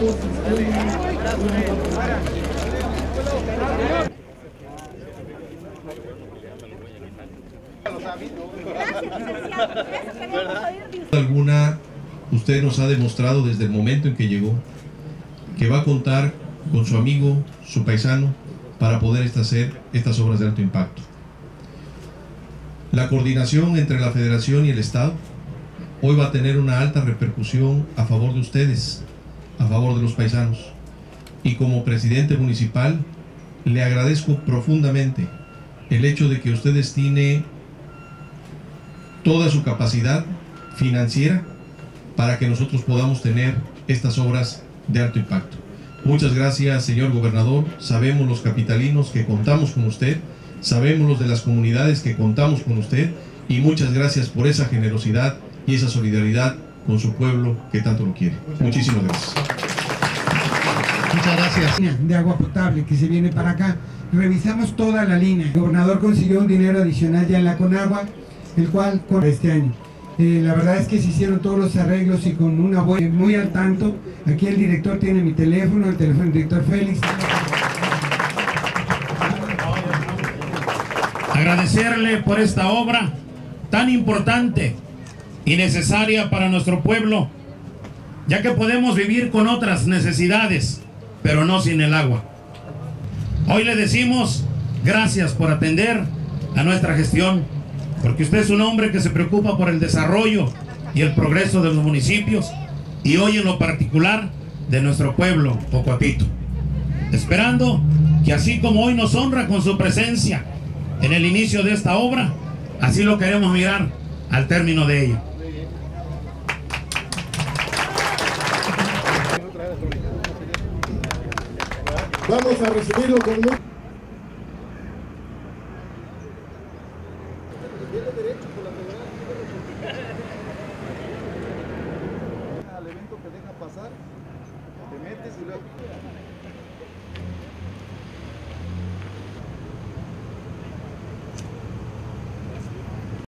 Alguna, usted nos ha demostrado desde el momento en que llegó que va a contar con su amigo, su paisano, para poder hacer estas obras de alto impacto. La coordinación entre la Federación y el Estado hoy va a tener una alta repercusión a favor de ustedes, a favor de los paisanos. Y como presidente municipal, le agradezco profundamente el hecho de que usted destine toda su capacidad financiera para que nosotros podamos tener estas obras de alto impacto. Muchas gracias, señor gobernador. Sabemos los capitalinos que contamos con usted, sabemos los de las comunidades que contamos con usted, y muchas gracias por esa generosidad y esa solidaridad con su pueblo que tanto lo quiere. Muchísimas gracias. Muchas gracias. De agua potable que se viene para acá. Revisamos toda la línea. El gobernador consiguió un dinero adicional ya en la Conagua, el cual con este año. La verdad es que se hicieron todos los arreglos y con una buena, muy al tanto. Aquí el director tiene mi teléfono, el teléfono del director Félix. Agradecerle por esta obra tan importante y necesaria para nuestro pueblo, ya que podemos vivir con otras necesidades, pero no sin el agua. Hoy le decimos gracias por atender a nuestra gestión, porque usted es un hombre que se preocupa por el desarrollo y el progreso de los municipios, y hoy en lo particular de nuestro pueblo, Pocuapito. Esperando que así como hoy nos honra con su presencia en el inicio de esta obra, así lo queremos mirar al término de ella. Vamos a recibirlo con mucho. Al evento que deja pasar, te metes y luego...